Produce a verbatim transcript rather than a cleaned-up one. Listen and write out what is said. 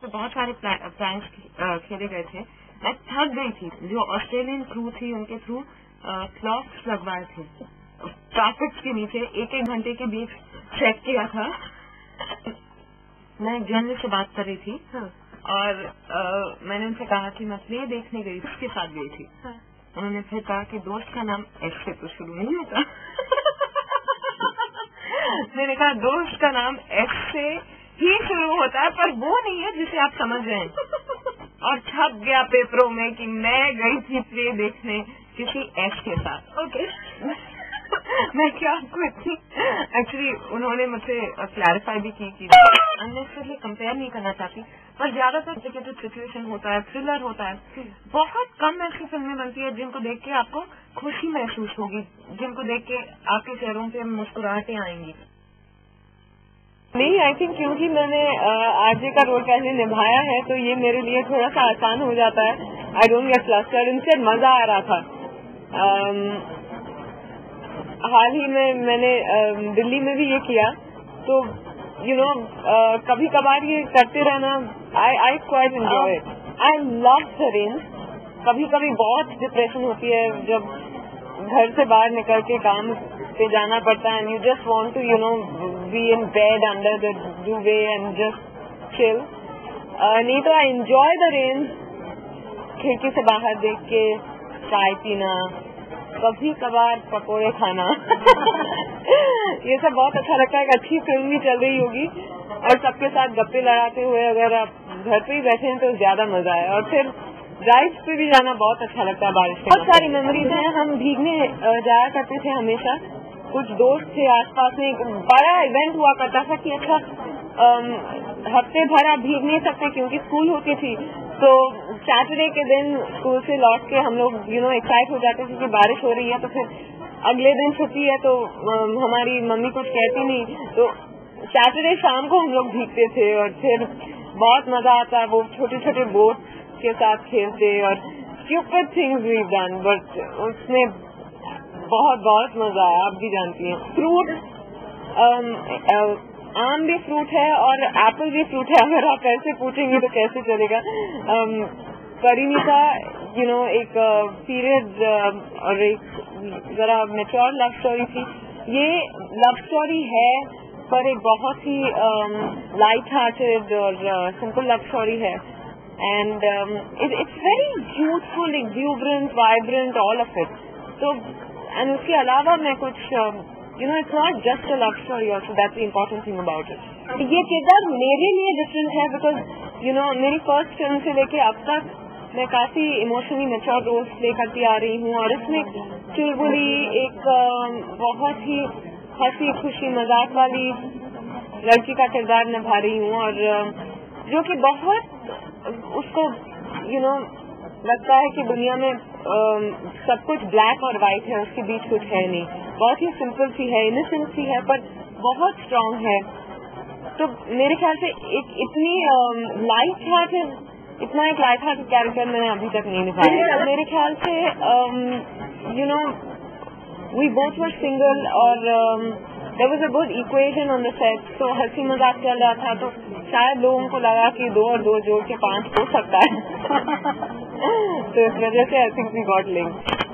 پہ بہت سارے پرینکس کھیلے گئے تھے. میں تھک گئی تھی. جو آسٹریلین کرو تھی ان کے تھرو کلاکس لگوائے تھے ٹرافک کے نیچے, ایک ایک گھنٹے کے بیچ چیک کیا تھا. میں ایک جرنلسٹ سے بات کر رہی تھی اور میں نے ان سے کہا کہ میں پلے دیکھنے گئی, اس کے ساتھ گئی تھی. انہوں نے پھر کہا کہ دوست کا نام ایس سے تو شروع نہیں ہوتا. میں نے کہا دوست کا نام ایس سے ہی شروع ہوتا ہے, پر وہ نہیں ہے جسے آپ سمجھ رہے ہیں. اور چھپ گیا پیپروں میں کہ میں گئی تھی پلے دیکھنے کسی ایس کے ساتھ. اوکے میں کیا آپ کو اتنی ایکچولی انہوں نے مجھ سے کلیریفائی بھی کی کہ اننیسسری کمپیئر نہیں کرنا چاہتی, پر زیادہ تر ڈیکیٹڈ سچویشن ہوتا ہے, تھرلر ہوتا ہے. بہت کم ایسی فلمیں بنتی ہے جن کو دیکھ کے آپ کو خوشی محسوس ہوگی, جن کو دیکھ کے آپ کے چہروں پہ مسکراہٹیں آئیں گی. نہیں, آئی تھنک کیونکہ میں نے آر جے کا رول پہلے نبھایا ہے تو یہ میرے لیے تھوڑا سا آسان ہو جاتا ہے. آئی ڈونٹ گیٹ فلسٹرڈ, ان سے مزہ آ رہا تھا. حال ہی میں میں نے دلی میں بھی یہ کیا تو یو نو کبھی کبھار یہ کرتے رہنا. I I quite enjoy. I love the rain. کبھی کبھی بہت ڈپریشن ہوتی ہے جب گھر سے باہر نکل کے کام پہ جانا پڑتا ہے, and you just want to you know be in bed under the duvet and just chill. نہیں تو آئی انجوائے دا رین. کھڑکی سے باہر دیکھ کے چائے پینا, کبھی کبھار پکوڑے کھانا, یہ سب بہت اچھا لگتا ہے. ایک اچھی فلم بھی چل رہی ہوگی اور سب کے ساتھ گپے لڑاتے ہوئے اگر آپ گھر پہ ہی بیٹھے ہیں تو زیادہ مزہ ہے. اور پھر ڈرائیو پہ بھی جانا بہت اچھا لگتا ہے بارش میں. بہت ساری میموریز ہیں. ہم بھیگنے جایا کرتے تھے ہمیشہ. کچھ دوست تھے آس پاس میں, بڑا ایونٹ ہوا کرتا تھا کہ اچھا ہفتے بھر آپ بھیگ نہیں سکتے کیونکہ اسکول ہوتی تھی, تو سیٹرڈے کے دن اسکول سے لوٹ کے ہم لوگ یو نو ایکسائٹ ہو جاتے تھے کہ بارش ہو رہی ہے, تو پھر اگلے دن چھٹی ہے تو ہماری ممی کچھ کہتی نہیں, تو سیٹرڈے شام کو ہم لوگ بھیگتے تھے اور پھر بہت مزہ آتا ہے. وہ چھوٹے چھوٹے بوٹ کے ساتھ کھیلتے اور stupid things we done, but اس میں بہت بہت مزہ آیا. آپ بھی جانتی ہیں فروٹ, آم بھی فروٹ ہے اور ایپل بھی فروٹ ہے. اگر آپ ایسے پوچھیں گے تو کیسے چلے گا. پرینیتا یو نو ایک پیریڈ اور ایک ذرا میچور لو اسٹوری تھی. یہ لو اسٹوری ہے پر ایک بہت ہی لائٹ ہارٹیڈ اور سمپل لو اسٹوری ہے. And it's very youthful, exuberant, vibrant, all of it. تو اینڈ اس کے علاوہ میں کچھ you know it's not just a love story also, that's the important thing about it. یہ کردار میرے لیے ڈفرینٹ ہے بیکاز یو نو میری فرسٹ فلم سے لے کے اب تک میں کافی ایموشنلی میچور رولس پلے کرتی آ رہی ہوں, اور اس میں چلبلی ایک بہت ہی ہنسی خوشی مذاق والی لڑکی کا کردار نبھا رہی ہوں, اور جو کہ بہت اس کو یو نو لگتا ہے کہ دنیا میں سب کچھ بلیک اور وائٹ ہے, اس کے بیچ کچھ ہے نہیں. بہت ہی سمپل سی ہے, انسنٹ سی ہے, پر بہت اسٹرانگ ہے. تو میرے خیال سے ایک اتنی لائٹ ہارٹیڈ, اتنا ایک لائٹ ہارٹیڈ کیریکٹر میں نے ابھی تک نہیں نبھایا. میرے خیال سے you know we both were single اور there was a good equation on the set, تو ہنسی مذاق چل رہا تھا, تو شاید لوگوں کو لگا کہ دو اور دو جوڑ کے پانچ ہو سکتا ہے. تو اس وجہ سے I think we got linked.